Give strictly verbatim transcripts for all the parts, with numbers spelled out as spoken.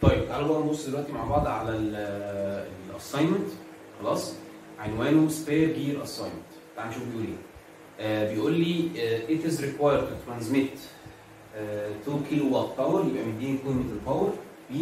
طيب تعالوا بقى نبص دلوقتي مع بعض على الاساينمنت. خلاص، عنوانه سبير جير اساينمنت. تعالوا نشوف بيقول ايه. آه بيقول لي آه it is required to transmit آه two كيلو وات باور، يبقى مديني قيمه الباور B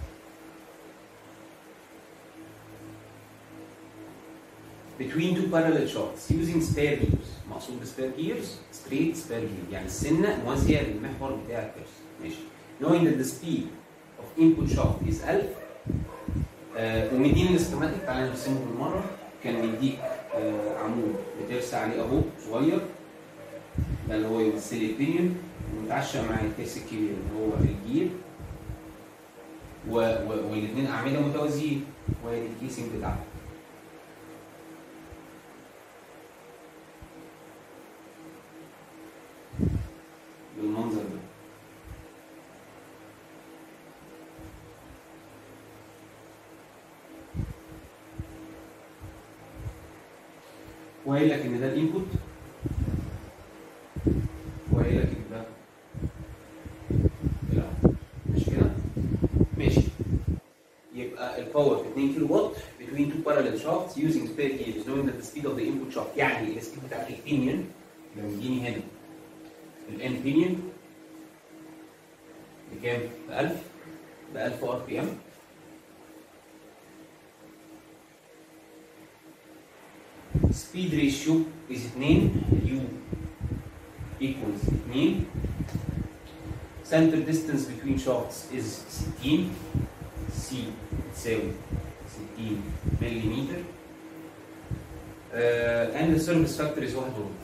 between two parallel shafts using spare gears. مقصود بسبير جيرز straight spare gear، يعني السنه موازيه للمحور بتاع الكرسي. ماشي. knowing that the speed of input shaft is ألف، آه ومديني السكيماتيك. تعالى نرسمه بالمره. كان مديك آه عمود بترسى عليه اهو صغير، ده اللي هو يمثل لي البينيون، ومتعشق مع الكيس الكبير اللي هو الجير، والاثنين اعمده متوازيين، وادي الكيسنج بتاعته. بالمنظر ده. وقايل لك ان ده الانبوت، وقايل لك ان ده الاوتبوت. مش كده؟ ماشي. يبقى الباور اتنين كيلو وات between two parallel shafts using spare gears knowing that the speed of the input shaft، يعني السبيد بتاع البينيون لو مديني هنا الان بينيون بكام؟ ب ألف، ب ألف ار بي ام. speed ratio is اتنين، U equals اتنين. center distance between shafts is ستين، C تساوي ستين مليمتر. uh, and the service factor is واحد وربع.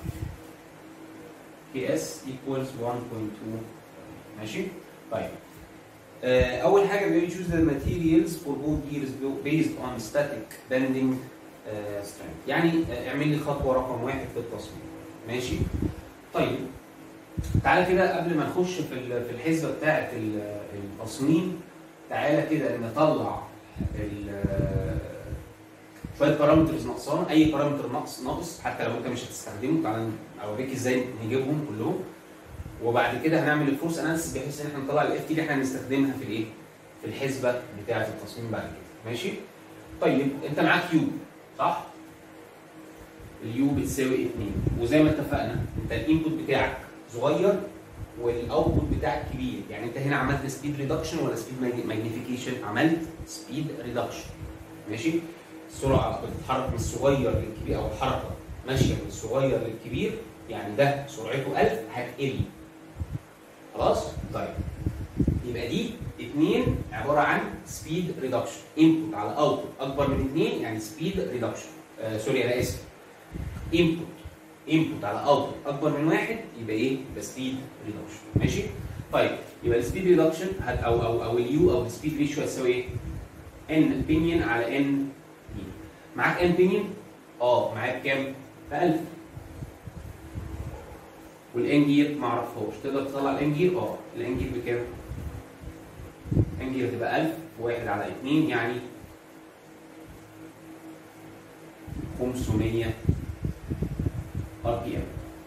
K S equals one point two. ماشي؟ طيب. uh, أول حاجة بيقول choose the materials for both gears based on static bending uh, strength. يعني uh, اعمل لي خطوة رقم واحد في التصميم. ماشي؟ طيب. تعالى كده قبل ما نخش في في الحسبة بتاعة التصميم، تعالى كده نطلع شوية بارامترز ناقصانا، أي بارامتر ناقص ناقص حتى لو أنت مش هتستخدمه. تعالى أوريك إزاي نجيبهم كلهم، وبعد كده هنعمل الفورس اناليسيس بحيث ان احنا نطلع الاف تي اللي احنا هنستخدمها في الايه؟ في الحسبه بتاعه التصميم بعد كده. ماشي؟ طيب انت معاك يو صح؟ اليو بتساوي اتنين، وزي ما اتفقنا انت الانبوت بتاعك صغير والاوتبوت بتاعك كبير، يعني انت هنا عملت سبيد ريدكشن ولا سبيد ماجنيفيكيشن؟ عملت سبيد ريدكشن. ماشي؟ السرعه بتتحرك من الصغير للكبير، او الحركه ماشيه من الصغير للكبير، يعني ده سرعته ألف هتقل. خلاص؟ طيب يبقى دي اتنين عباره عن سبيد ريدكشن، انبوت على اوتبوت اكبر من اتنين يعني سبيد ريدكشن. آه سوري انا اسف. انبوت انبوت على اوتبوت اكبر من واحد يبقى ايه؟ يبقى سبيد ريدكشن. ماشي؟ طيب يبقى السبيد ريدكشن او او او اليو او السبيد ريشيو هتساوي ايه؟ ان بينيون على ان دي. معاك ان بينيون؟ اه معاك بكام؟ ب ألف. والان جير ما اعرفهاش، تقدر تطلع الان جير؟ اه الان جير بكام؟ الان جير هتبقى ألف واحد على اتنين يعني خمسمية ار بي ام.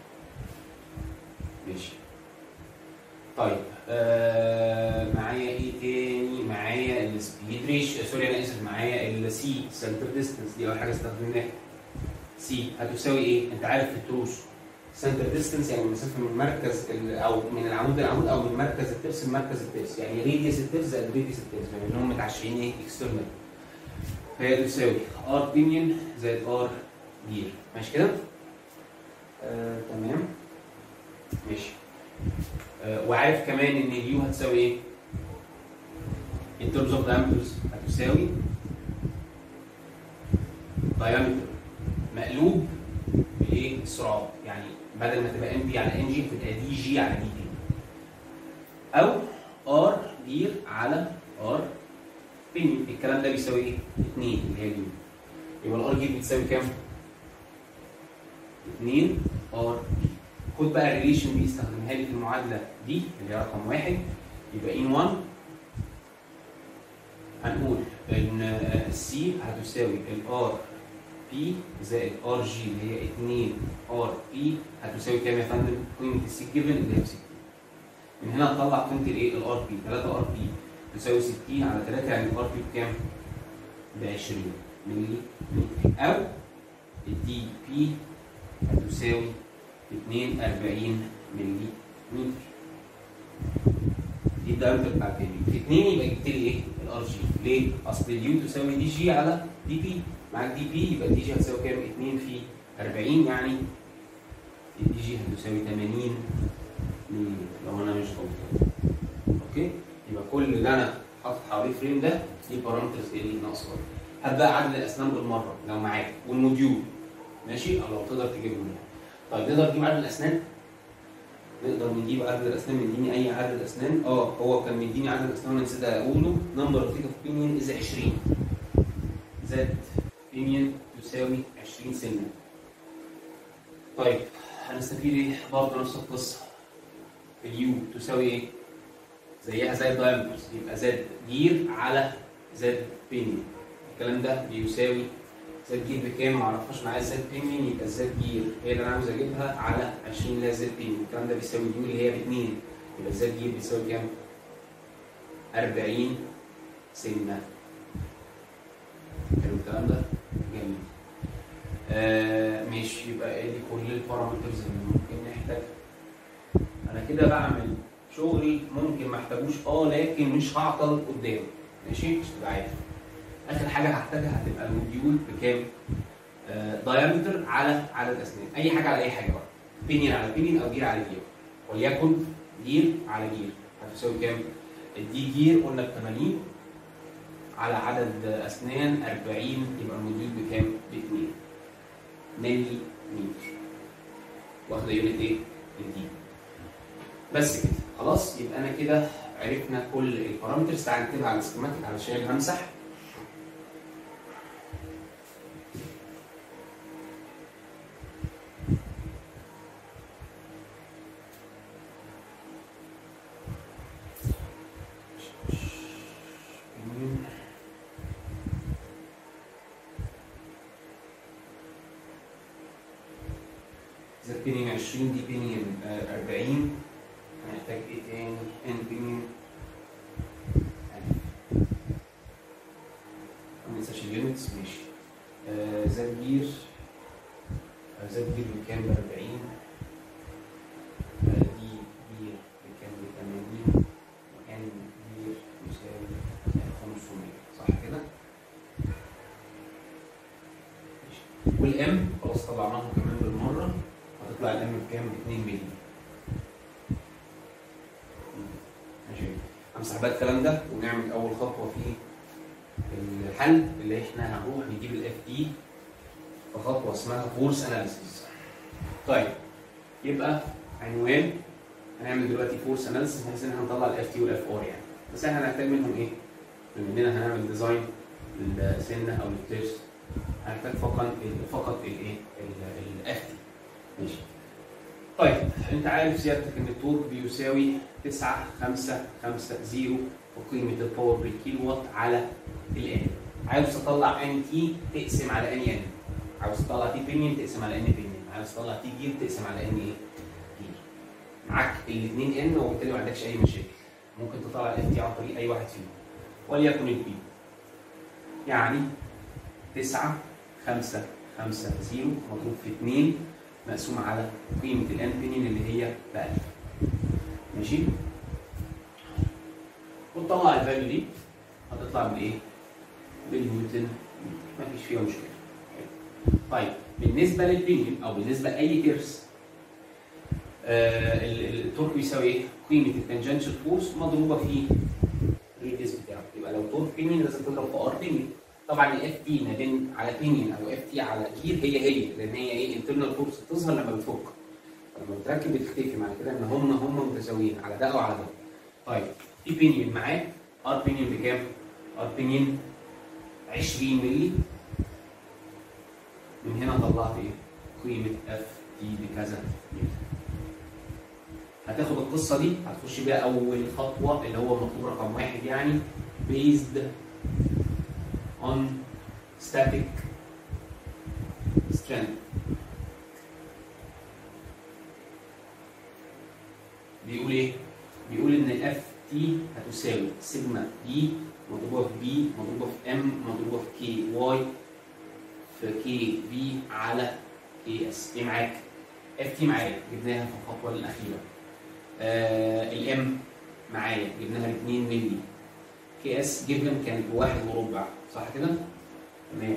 ماشي. طيب آه معايا ايه تاني؟ معايا السبيد ريشيو، سوري انا اسف، معايا السي سنتر ديستنس، دي اول حاجه استخدمناها. سي هتساوي ايه؟ انت عارف في التروس سنتر ديستنس يعني المسافه من مركز او من العمود للعمود او من مركز الترس لمركز الترس، يعني راديوس الترس زائد راديوس الترس، بما انهم متعشرين ايه؟ اكسترنال. فهي تساوي ار بينيون زائد ار جير. ماشي كده؟ آه، تمام. ماشي. آه، وعارف كمان ان اليو هتساوي ايه؟ in terms of diameters هتساوي diameter مقلوب بايه؟ السرعات، يعني بدل ما تبقى ام بي على ان جي تبقى دي جي على دي تي، او ار جير على ار بينيون. الكلام ده بيساوي ايه؟ اتنين اللي هي اليو. يبقى الار جير بتساوي كام؟ اتنين ار. خد بقى الريليشن دي استخدمها لي في المعادله دي اللي هي رقم واحد. يبقى ان واحد هنقول ان السي هتساوي الار بي زائد ار جي اللي هي اتنين ار بي هتساوي كام يا فندم؟ قيمه السي جيفن اللي هي ب ستين. من هنا نطلع قيمه الايه؟ الار بي تلاتة ار بي تساوي ستين على تلاتة، يعني الار بي بكام؟ ب عشرين ملي متر، او الدي بي هتساوي اتنين وأربعين ملي متر. دي الدايمتر بتاع التاني. في اتنين يبقى جبت لي ايه؟ الار جي. ليه؟ اصل اليو تساوي دي جي على دي بي، معاك دي بي يبقى دي جي هتساوي كام؟ اتنين في أربعين، يعني الدي جي هتساوي تمانين ملي متر لو انا مش غلطان. اوكي؟ يبقى كل اللي انا حاطط حواليه فريم ده دي بارامترز ايه اللي ناقصه. هات بقى عدد الاسنان بالمره لو معاك والموديول، ماشي؟ او لو تقدر تجيبهم يعني. طيب نقدر نجيب عدد الاسنان؟ نقدر نجيب عدد الاسنان. مديني اي عدد اسنان. اه هو كان مديني عدد الاسنان وانا نسيت اقوله. نمبر اوف تيك اوف بينيون از عشرين، زد بينيون تساوي عشرين سنه. طيب هنستفيد ايه؟ برضه نفس القصه. اليو تساوي ايه؟ زيها زي الدايمترز، يبقى زد جير على زد بينيون. الكلام ده بيساوي زد جير بكام؟ معرفهاش معايا. زد بينيون يبقى زد جير هي اللي انا عاوز اجيبها على عشرين اللي هي زد بينيون. الكلام ده بيساوي اليو اللي هي ب اتنين، يبقى زد جير بيساوي كام؟ أربعين سنه. حلو الكلام ده؟ جميل. آه ماشي، يبقى ايه دي كل البارامترز اللي ممكن نحتاجها. انا كده بعمل شغل ممكن ما احتاجوش اه لكن مش هعطل قدام، ماشي؟ مش تبقى عارف. اخر حاجه هحتاجها هتبقى الموديول بكام؟ آه دايمتر على عدد اسنان. اي حاجه على اي حاجه بقى. بينيون على بينيون او جير على جير. وليكن جير على جير هتساوي كام؟ الدي جير قلنا ب تمانين على عدد اسنان أربعين، يبقى الموديول بكام؟ ب اتنين ملي متر. واخده يونت ايه؟ الدي. بس كده خلاص. يبقى انا كده عرفنا كل البارامترز. تعال نكتبها على السكيماتيك علشان همسح. زد بينيون عشرين، دي بينيون أربعين. هنحتاج ايه تاني؟ ان بينيون. ما ننساش اليونتس، ماشي. آه زد جير، آه زد جير بكام؟ ب أربعين. آه دي جير بكام؟ ب تمانين. وان جير يساوي خمسمية، صح كده؟ ماشي. والام خلاص طلعناهم كمان بالمره. هتطلع الام بكام؟ ب اتنين ملي. ماشي. همسح بقى الكلام ده ونعمل اول خطوه في الحل اللي احنا هنروح نجيب الاف دي في خطوه اسمها فورس اناليسيس. طيب يبقى عنوان هنعمل دلوقتي فورس اناليسيس بحيث ان احنا نطلع الاف تي والاف ار يعني. بس احنا هنحتاج منهم ايه؟ بما اننا هنعمل ديزاين للسنه او للترس هنحتاج فقط فقط الايه؟ الاف تي. ماشي. طيب انت عارف سيادتك ان التورك بيساوي تسعة خمسة خمسة صفر وقيمه الباور بالكيلو وات على الان. عاوز تطلع ان تي تقسم على ان ان. عاوز تطلع تي بينيون تقسم على ان بينيون. عاوز تطلع تي جير تقسم على ان ايه؟ جير. معاك الاثنين ان وبالتالي ما عندكش اي مشاكل. ممكن تطلع الاف تي عن طريق اي واحد فيهم. وليكن البي. يعني تسعة خمسة خمسة صفر مضروب في اتنين مقسوم على قيمه الان بينيون اللي هي ب ألف. ماشي؟ وتطلع الفاليو دي هتطلع بالايه؟ بالنيوتن. مفيش فيها مشكله. طيب بالنسبه للبينيون او بالنسبه لاي ترس آه التورك بيساوي ايه؟ قيمه التنجنشال فورس مضروبه في الريديوس بتاعه. يبقى لو تورك بينيون لازم تضرب في ار بينيون. طبعا الاف تي ما بين على بينيون او اف تي على جير هي هي لان هي ايه؟ انترنال فورس بتظهر لما بتفك. لما بتركب بتختفي. معنى كده ان هم هم متساويين على ده او على ده. طيب في بينيون معاه ار بينيون بكام؟ ار بينيون عشرين ملي. من هنا طلعت ايه؟ قيمه اف تي بكذا ملي. هتاخد القصه دي هتخش بيها اول خطوه اللي هو المطلوب رقم واحد يعني based on static strength. بيقول ايه؟ بيقول ان الاف تي هتساوي سيجما بي مضروبه في بي مضروبه في ام مضروبه في كي واي في كي بي على كي اس. ايه معاك؟ اف تي معايا جبناها في الخطوه الاخيره. آه الام معايا جبناها ب اتنين مللي. كي اس جبنا كانت بواحد وربع صح كده؟ تمام.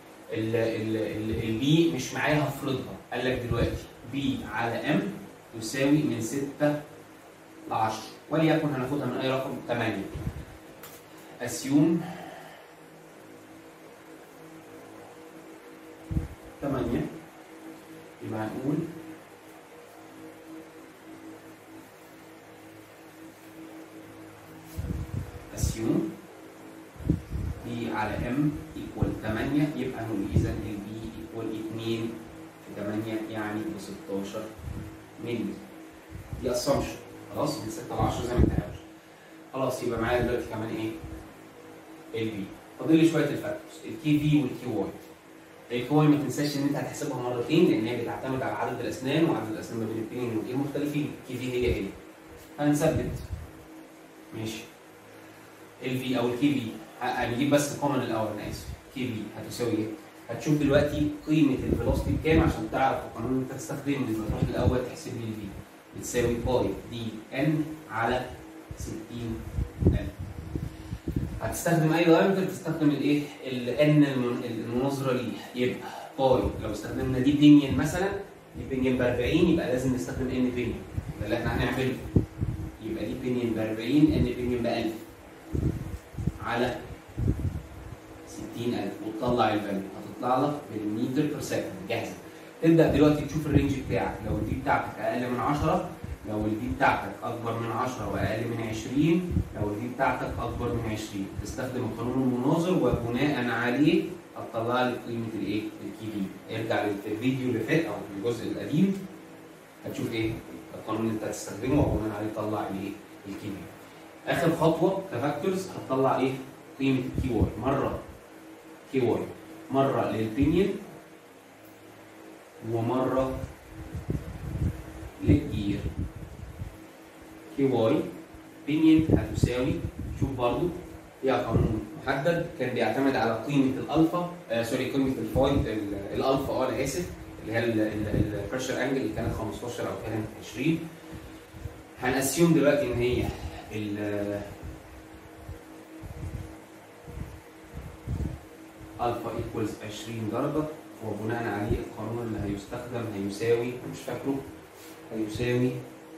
البي مش معايا هفرضها، قال لك دلوقتي بي على ام تساوي من ستة ل عشرة وليكن هناخدها من اي رقم تمانية. اسيوم تمانية يبقى هنقول اسيوم بي على ام ايكوال تمانية يبقى نقول اذا البي ايكوال اتنين في تمانية يعني ب ستاشر مللي. دي اسامبشن خلاص من ستة ل عشرة زي ما انت عارف. خلاص يبقى معايا دلوقتي كمان ايه؟ البي. فاضل لي شويه الفاكتورز الكي في والكي واي. الكي واي ما تنساش ان انت هتحسبها مرتين لان هي بتعتمد على عدد الاسنان وعدد الاسنان ما بين البينين والجير مختلفين. الكي في هي هي. هنثبت ماشي. الفي او الكي في هنجيب بس الكومن الاول انا اسف. كي في هتساوي ايه؟ هتشوف دلوقتي قيمه الفيلوسيتي بكام عشان تعرف القانون اللي انت تستخدمه لما تروح الاول تحسب لي الفي. بتساوي باي دي ان على ستين ان. هتستخدم اي دايمتر تستخدم الايه؟ الان المناظره ليه. يبقى باي لو استخدمنا دي بينيون مثلا دي بينيون ب أربعين يبقى لازم نستخدم ان بينيون. ده اللي احنا هنعمله. يبقى دي بينيون ب أربعين ان بينيون ب ألف على ستين ألف وتطلع الفاليو هتطلع لك بالمتر بير سكند جاهزه. تبدا دلوقتي تشوف الرينج بتاعك لو الدي بتاعتك اقل من عشرة لو الدي بتاعتك اكبر من عشرة واقل من عشرين لو الدي بتاعتك اكبر من عشرين تستخدم القانون المناظر وبناء عليه هتطلع لك قيمه الايه؟ الكي في. ارجع للفيديو اللي فات او الجزء القديم هتشوف ايه؟ القانون اللي انت هتستخدمه وبناء عليه تطلع الايه؟ الكي في. اخر خطوه كفاكتورز هتطلع ايه؟ قيمه الكي واي مره كي واي مره للبينيون ومره للجير. كي واي بينيون هتساوي شوف برضو فيها قانون محدد كان بيعتمد على قيمه الالفا آه سوري قيمه الفاي الالفا اه انا اسف اللي هي البريشر انجل اللي كانت خمستاشر او كانت عشرين. هنأسيوم دلوقتي ان هي الفا ايكوالز عشرين درجه وبناء عليه القانون اللي هيستخدم هيساوي مش فاكره هيساوي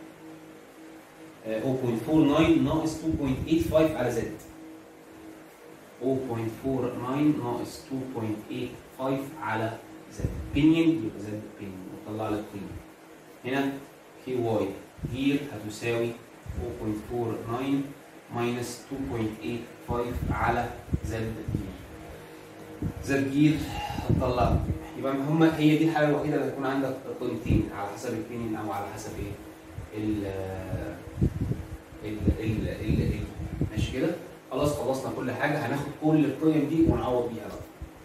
صفر فاصلة أربعة وتسعين ناقص اتنين فاصلة تمانية وخمسين على زد. صفر فاصلة أربعة وتسعين ناقص اتنين فاصلة تمانية وخمسين على زد. بينيون يبقى زد بينيون وطلع لك قيمه. هنا كي واي جير هتساوي صفر فاصلة أربعة وتسعين ماينس اتنين فاصلة تمانية وخمسين على زد جير. زد جير هتطلع يبقى هم هي دي الحاله الوحيده اللي هيكون عندك قيمتين على حسب البينيون او على حسب ايه؟ ال ال ال ال ماشي كده؟ خلاص خلصنا كل حاجه هناخد كل القيم دي ونعوض بيها بقى.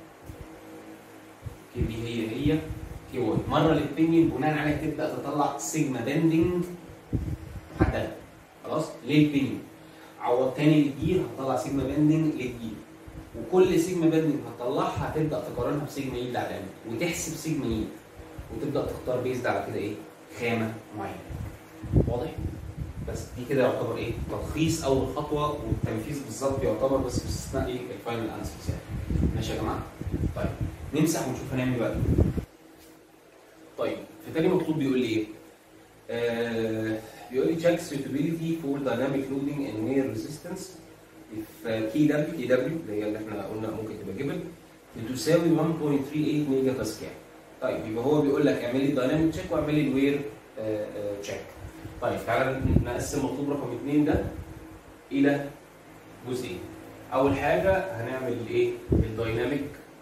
كي دي هي هي كي واي مره للبينيون بناء عليها تبدا تطلع سيجما بندنج محدده. خلاص؟ ليه البينيون؟ عوض تاني للجير هتطلع سيجما بندنج للجير. وكل سيجما بندنج هتطلعها هتبدا تقارنها بسيجما يلد على الام وتحسب سيجما يلد وتبدا تختار بيزد على كده ايه؟ خامه معينه. واضح؟ بس دي كده يعتبر ايه؟ تلخيص اول خطوه والتنفيذ بالظبط يعتبر بس باستثناء ايه؟ الفاينل اناليسيس يعني. ماشي يا جماعه؟ طيب نمسح ونشوف هنعمل بقى. طيب في تاني مطلوب بيقول لي ايه؟ آه بيقول لي check suitability for dynamic loading and wear resistance if كي دبليو كي دبليو اللي هي اللي احنا قلنا ممكن تبقى جبل بتساوي واحد فاصلة تلاتة وتلاتين ميجا باسكال. طيب يبقى هو بيقول لك اعمل لي الدايناميك تشيك واعمل لي الوير تشيك. طيب تعالى نقسم مطلوب رقم اثنين ده الى جزئين. اول حاجه هنعمل الايه؟ الدايناميك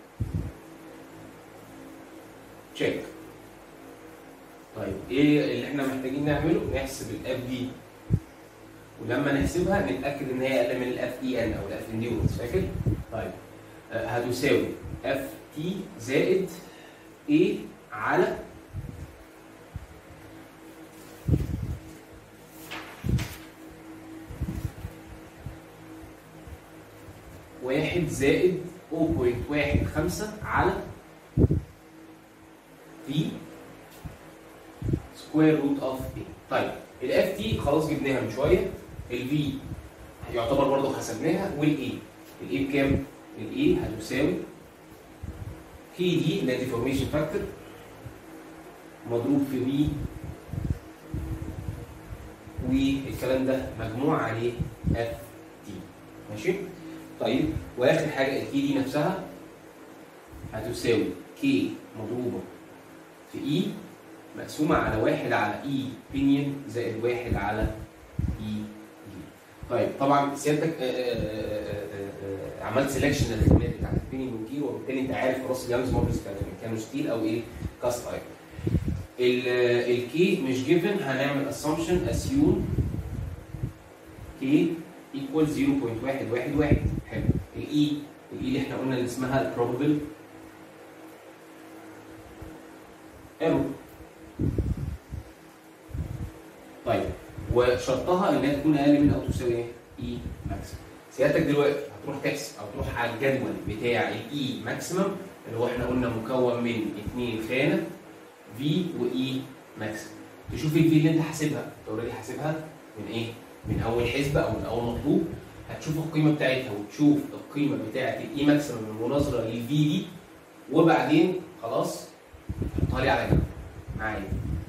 تشيك. طيب ايه اللي احنا محتاجين نعمله؟ نحسب الاف دي ولما نحسبها نتاكد ان هي اقل من الاف اي ان او الاف انديورنس فاكر؟ طيب آه هتساوي اف تي زائد ايه على واحد زائد صفر فاصلة واحد خمسة على في سكوير روت اوف اي. طيب الاف تي خلاص جبناها من شويه، الفي يعتبر برضه حسبناها، والاي الاي بكام؟ الاي هتساوي كي دي اللي هي ديفورميشن فاكتور مضروب في بي، والكلام ده مجموع عليه اف تي. ماشي؟ طيب واخر حاجه الكي دي نفسها هتساوي كي مضروبه في اي مقسومه على واحد على اي بينيون زائد واحد على اي دي. طيب طبعا سيادتك عملت سelection للخامات بتاعت البينيون والجير، وبالتالي انت عارف خلاص اليانجز مودلز كانوا ستيل او ايه كاست ايرون. الكي مش جيفن، هنعمل اسامبشن اسيوم كي ايكوال صفر فاصلة واحد واحد واحد. حلو. الاي الاي اللي احنا قلنا اللي اسمها البروبابل ايرور. طيب وشرطها انها تكون اقل من او تساوي ايه؟ اي ماكسيمم. سيادتك دلوقتي هتروح تحسب او تروح على الجدول بتاع الاي ماكسيمم اللي هو احنا قلنا مكون من اثنين خانه في واي ماكسيمم، تشوف الفي اللي انت حاسبها، انت اوريدي حاسبها من ايه؟ من اول حسبه او من اول مطلوب، هتشوف القيمه بتاعتها وتشوف القيمه بتاعت الاي ماكسيمم المناظره للفي دي، وبعدين خلاص تحطها لي على جنب معايا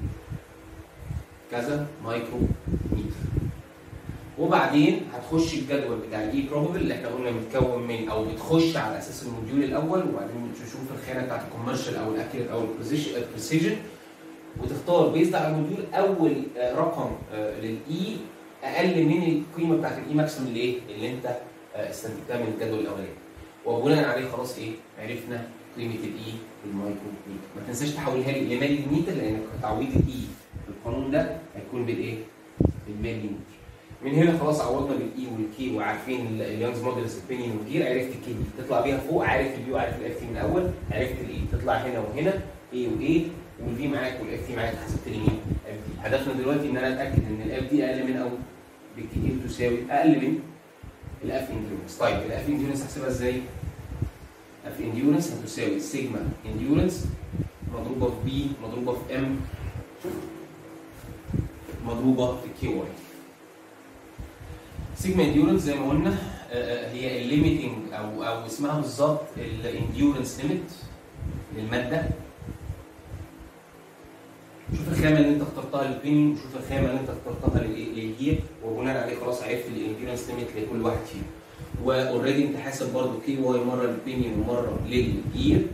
كذا مايكرو متر. وبعدين هتخش الجدول بتاع الاي بروبابل اللي احنا قلنا متكون من، او بتخش على اساس الموديول الاول، وبعدين تشوف الخانه بتاعت الكوميرشال او الاكيوريت او البريسيجن، وتختار بيزد على الموديول اول رقم للاي اقل من القيمه بتاعت الاي ماكسيمم اللي ايه؟ اللي انت استنتجتها من الجدول الاولاني. وبناء عليه خلاص ايه؟ عرفنا قيمه الاي بالمايكرو متر. ما تنساش تحولها لي لملي متر، لان تعويض الاي القانون ده هيكون بالايه؟ بالملي متر. من هنا خلاص عوضنا بالاي والكي وعارفين اليانجز مودلز البينيون والجير، عرفت الكي دي تطلع بيها فوق، عارف البي وعارف الاف تي من الاول، عرفت الاي تطلع هنا وهنا اي واي، والفي معاك والاف تي معاك، حسبت لي مين؟ اف دي. هدفنا دلوقتي ان انا اتاكد ان الاف دي اقل من او بالكتير تساوي اقل من الاف انديورنس. طيب الاف انديورنس هحسبها ازاي؟ اف انديورنس هتساوي سيجما انديورنس مضروبه في بي مضروبه في ام مضروبه في كي واي. سيجما انديورنس زي ما قلنا هي الليميتنج او او اسمها بالظبط الانديورنس ليميت للماده. شوف الخامه اللي انت اخترتها للبينيون وشوف الخامه اللي انت اخترتها للجير، وبناء عليه خلاص عرفت الانديورنس ليميت لكل واحد فيهم. واوريدي انت حاسب برضه كي واي مره للبينيون ومره للجير.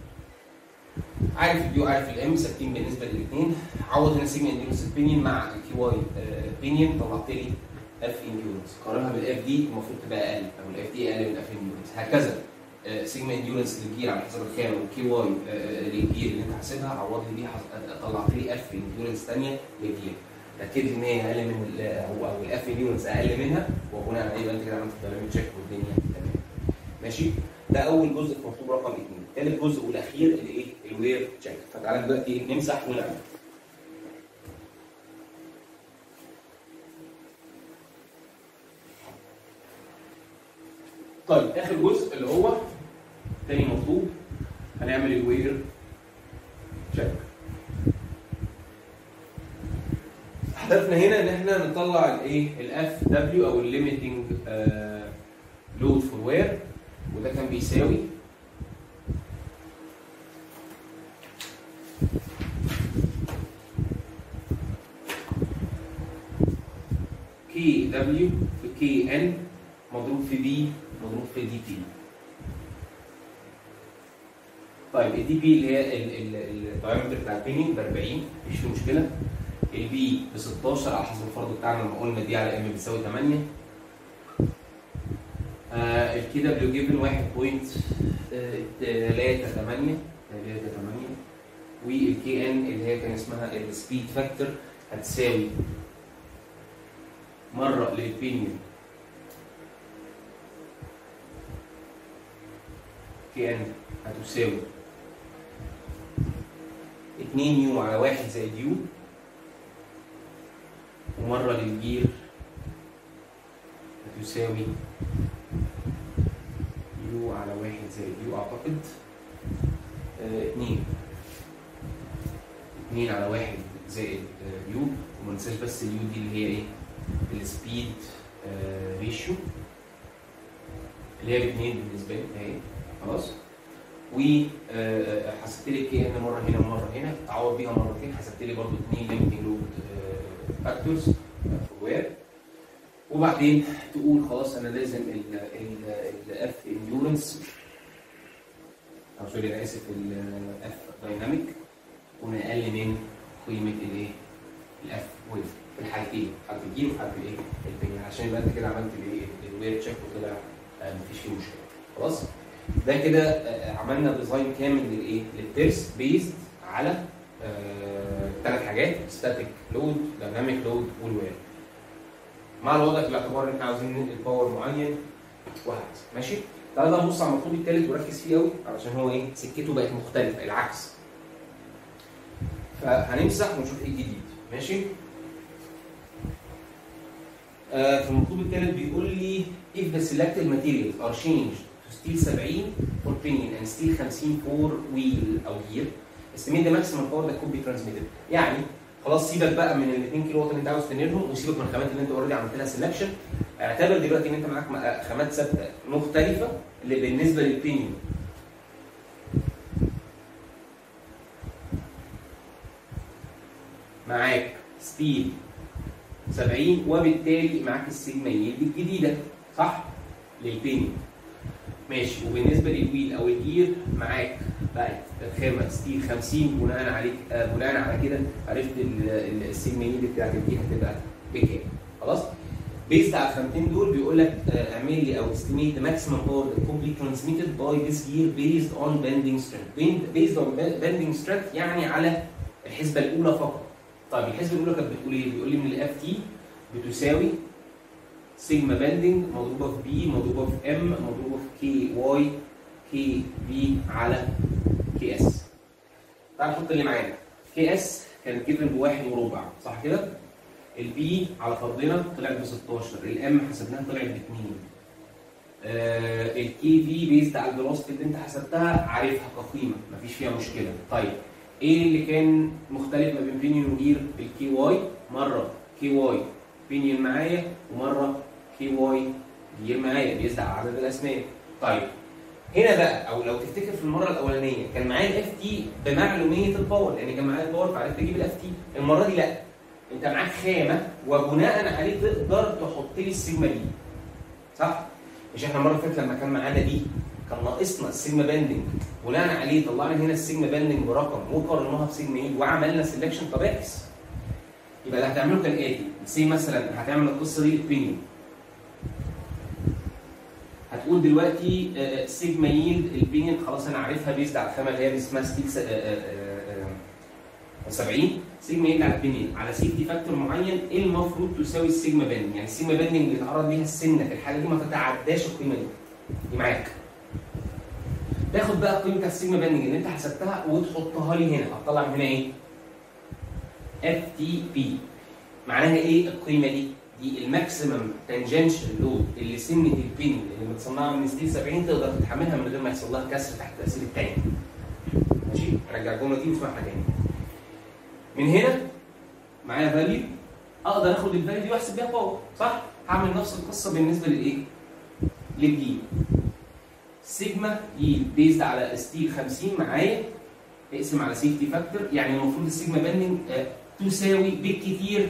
عارف البي وعارف الام ثابتين بالنسبه للاثنين. عوض هنا سيجما انديورنس البينيون مع الكي واي بينيون، طلعت لي اف انديورنس. قارنها بالاف دي المفروض تبقى اقل، او الاف دي اقل من الاف انديورنس. هكذا سيجما انديورنس للجير على حسب الخامه، والكي واي للجير اللي انت حاسبها عوض لي بيها، طلعت لي اف انديورنس ثانيه للجير. تاكد لي ان هي اقل من او او الاف انديورنس اقل منها، وبناء عليه يبقى انت كده عملت كلام تشيك والدنيا تمام. ماشي؟ ده اول جزء في مطلوب رقم اثنين. ثالث جزء والاخير الايه؟ الوير تشيك. فتعالى دلوقتي نمسح ونعمل. طيب اخر جزء اللي هو تاني مطلوب، هنعمل الوير تشيك. هدفنا هنا ان احنا نطلع الايه؟ الاف دبليو او الليميتنج لود فور وير، وده كان بيساوي كي دبليو في كي ان مضروب في بي مضروب في دي بي. طيب الدي بي اللي هي الدايمتر بتاع البينينج ب أربعين، مفيش فيه مشكله. البي ب ستاشر على حسب الفرض بتاعنا لما قلنا دي على ام بتساوي ثمانية. آه الكي دبليو جيفن واحد فاصلة ثلاثة ثمانية ثلاثة ثمانية، والكي ان اللي هي كان اسمها السبيد فاكتور هتساوي مره للبينيون كي ان هتساوي اتنين يو على واحد زائد يو، ومره للجير هتساوي على واحد زائد يو اعتقد اتنين اتنين على واحد زائد يو، وما ننساش بس اليو دي اللي هي ايه؟ السبيد ريشيو اللي هي اتنين بالنسبه لي اهي خلاص. وحسبت لي كي ان مره هنا ومره هنا، تعوض بيها مرتين، حسبت لي برضه اتنين ليميتنج لود فاكتورز في وير. وبعدين تقول خلاص انا لازم الاف انديورنس او سوري انا اسف الاف دايناميك تكون اقل من قيمه الايه؟ الاف ويف في الحالتين، حالة الجيل وحالة الايه؟ البنين، عشان يبقى انت كده عملت الايه؟ الوير تشيك وطلع مفيش فيه مشكله. خلاص؟ ده كده عملنا ديزاين كامل للايه؟ للترس بيزد على ثلاث حاجات: ستاتيك لود، دايناميك لود، والوير. مع الوضع في الاعتبار ان احنا عاوزين ننقل باور معين وهكذا. ماشي؟ تعالى بقى نبص على المطلوب الثالث وركز فيه قوي علشان هو ايه؟ سكته بقت مختلفه العكس. فهنمسح ونشوف ايه الجديد. ماشي؟ آه في المطلوب الثالث بيقول لي if the selected materials are changed to steel seventy for pinion and steel fifty for wheel او gear estimate the maximum power that could be transmitted. يعني خلاص سيبك بقى من ال اتنين كيلو واط اللي انت عاوز تنقلهم، وسيبك من الخامات اللي انت اوريدي عملت لها سelection. اعتبر دلوقتي ان انت معاك خامات ثابته مختلفه اللي بالنسبه للبينيون. معاك ستيل سبعين وبالتالي معاك السيجما يلد الجديده صح؟ للبينيون. ماشي. وبالنسبه للويل او الجير معاك بقت خامه ستيل خمسين، بناء عليك آه بناء على كده عرفت السيجما يلد بتاعت دي هتبقى بكام. خلاص؟ بيزد على الخامتين دول بيقول لك آه اعمل لي او estimate the maximum power that could be transmitted by this gear based on bending strength. based on bending strength يعني على الحسبه الاولى فقط. طيب الحسبه الاولى كانت بتقول ايه؟ بيقول لي ان الاف تي بتساوي سيجما بندنج مضروبه في بي مضروبه في ام مضروبه في كي واي كي بي على كي اس. تعال نحط اللي معانا. كي اس كانت جيفن بواحد وربع صح كده؟ البي على فرضنا طلعت ب ستاشر، الام حسبناها طلعت ب اتنين. آه الكي في بيزد على الفيلوسيتي اللي انت حسبتها عارفها كقيمه مفيش فيها مشكله. طيب ايه اللي كان مختلف ما بين بينيون وجير؟ الكي واي، مره كي واي بينيون معايا ومره كي واي جير معايا بيزد على عدد الاسنان. طيب هنا بقى او لو تفتكر في المره الاولانيه كان معايا الاف تي بمعلوميه الباور لان كان معايا الباور فعرفت اجيب الاف تي. المره دي لا، انت معاك خامه وبناء عليه تقدر تحط لي السيجما دي صح؟ مش احنا المره اللي فاتت لما كان معانا دي كان ناقصنا السيجما باندنج، بناء عليه طلعنا هنا السيجما باندنج برقم وقارناها بسيجما اي وعملنا سيلكشن. طب اعكس، يبقى اللي هتعمله كالاتي: سي مثلا هتعمل القصه دي البينيون، هتقول دلوقتي سيجما ييلد البينيون خلاص انا عارفها بيزد على الخامه اللي هي اسمها ستيل سبعين، سيجما ييلد على البينيون على سيفتي فاكتور معين ايه المفروض تساوي السيجما باندنج، يعني السيجما باندنج اللي اتعرض ليها السنه في الحاله دي ما تتعداش القيمه دي. دي معاك. تاخد بقى قيمه السيجما باندنج اللي انت حسبتها وتحطها لي هنا، هتطلع من هنا ايه؟ اف تي بي. معناها ايه القيمه دي؟ دي الماكسيمم تانجنشال لود اللي سنه البين اللي متصنعه من ستيل سبعين تقدر تتحملها من غير ما يحصل لها كسر تحت تاثير التاني. ماشي؟ هرجع الجمله دي واسمعها تاني. من هنا معايا فاليو اقدر اخد الفاليو دي واحسب بيها باور صح؟ هعمل نفس القصه بالنسبه للايه؟ للجي. سيجما يي بيزد على ستيل خمسين معايا اقسم على سيفتي فاكتور، يعني المفروض السيجما باندنج تساوي بالكتير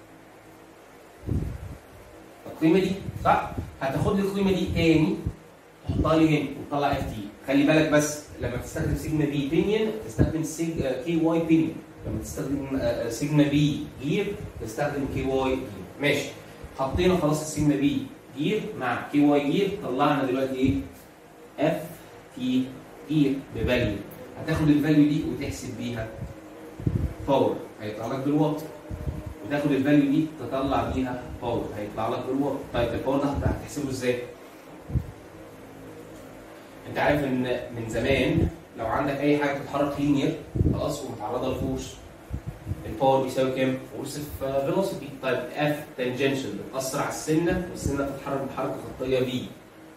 القيمه دي صح؟ هتاخد لي القيمه دي تاني تحطها لي هنا وتطلع اف تي. خلي بالك بس لما تستخدم سيجما بي بينيون تستخدم سيج كي واي بينيون، لما تستخدم سيجما بي جير تستخدم كي واي جير. ماشي، حطينا خلاص السيجما بي جير مع كي واي جير، طلعنا دلوقتي ايه؟ اف تي جير بفاليو. هتاخد الفاليو دي وتحسب بيها باور هيطلع لك بالواط، وتاخد الفاليو دي تطلع بيها باور هيطلع لك بالواط. طيب الباور ده هتحسبه ازاي؟ انت عارف ان من زمان لو عندك اي حاجه بتتحرك لينير خلاص ومتعرضه لفورس، الباور بيساوي كام؟ فورس في فيلوسيتي. طيب اف تانجنشال بتاثر على السنه والسنه بتتحرك بحركه خطيه في،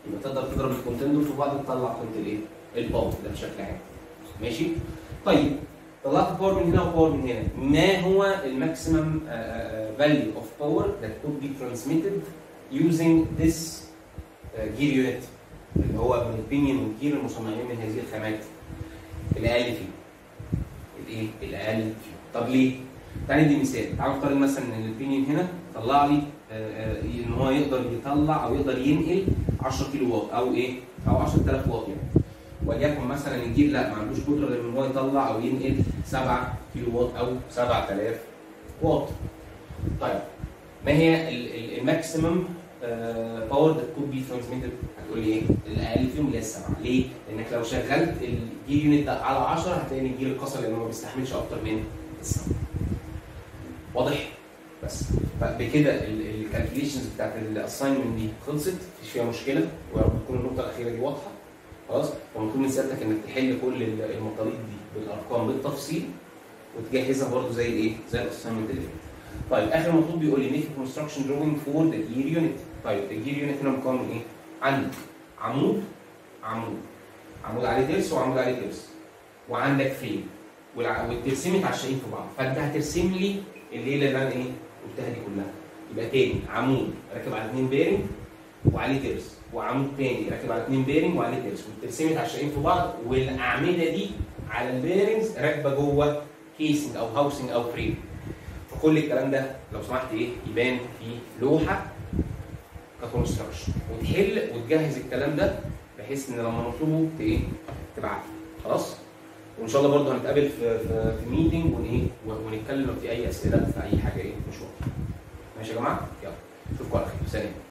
يبقى تقدر تضرب القيمتين دول في بعض تطلع قيمه الايه؟ الباور ده بشكل عام. ماشي؟ طيب طلعت باور من هنا وباور من هنا، ما هو الماكسيمم فاليو اوف باور that could be transmitted using this gear unit اللي هو من البينيون والجير المصنعين من هذه الخامات؟ الاقل فيه. الايه؟ الاقل فيه. طب ليه؟ تعالى ندي مثال، تعالى نفترض مثلا ان البينيون هنا طلع لي ان هو يقدر يطلع او يقدر ينقل عشرة كيلو واط او ايه؟ او عشرة آلاف واط يعني. وليكن مثلا الجير لا ما عندوش قدره غير ان هو يطلع او ينقل سبعة كيلو واط او سبعة آلاف واط. طيب ما هي الماكسيمم باور ذات كود بي ترانسميتد؟ هتقول لي ايه؟ الاقل فيهم اللي هي السبعه، ليه؟ لانك لو شغلت الجير يونت ده على عشرة هتلاقي ان الجير اتكسر لانه ما بيستحملش اكتر من السبعه. واضح؟ بس بكده الكالكوليشنز بتاعت الاساينمنت دي خلصت، مفيش فيها مشكله، ويا رب تكون النقطه الاخيره دي واضحه. خلاص؟ فمطلوب من سيادتك انك تحل كل المطالب دي بالارقام بالتفصيل وتجهزها برضه زي الايه؟ زي الاساينمنت اللي فات. طيب اخر مطلوب بيقول لي ميك كونستراكشن دروينج فور ذا جير يونت. طيب الجير يونت هنا مكون من ايه؟ عندك عمود عمود عمود عليه ترس وعمود عليه ترس، وعندك فريم والترسين متعشقين في بعض، فانت هترسم لي الليله اللي انا ايه؟ قلتها دي كلها. يبقى تاني عمود راكب على اثنين بيرنج وعليه ترس، وعمود تاني راكب على اثنين بيرنج وعليه ترس، والترسين متعشقين في بعض، والاعمده دي على البيرنجز راكبه جوه كيسنج او هاوسنج او فريم. فكل الكلام ده لو سمحت ايه؟ يبان في لوحه ككونستراكشن، وتحل وتجهز الكلام ده بحيث ان لما نطلبه ايه؟ تبعت خلاص؟ وان شاء الله برضه هنتقابل في في, في ميتنج وايه؟ ونتكلم لو في اي اسئله في اي حاجه ايه مش واضحه. ماشي يا جماعه؟ يلا اشوفكم على خير، سلام.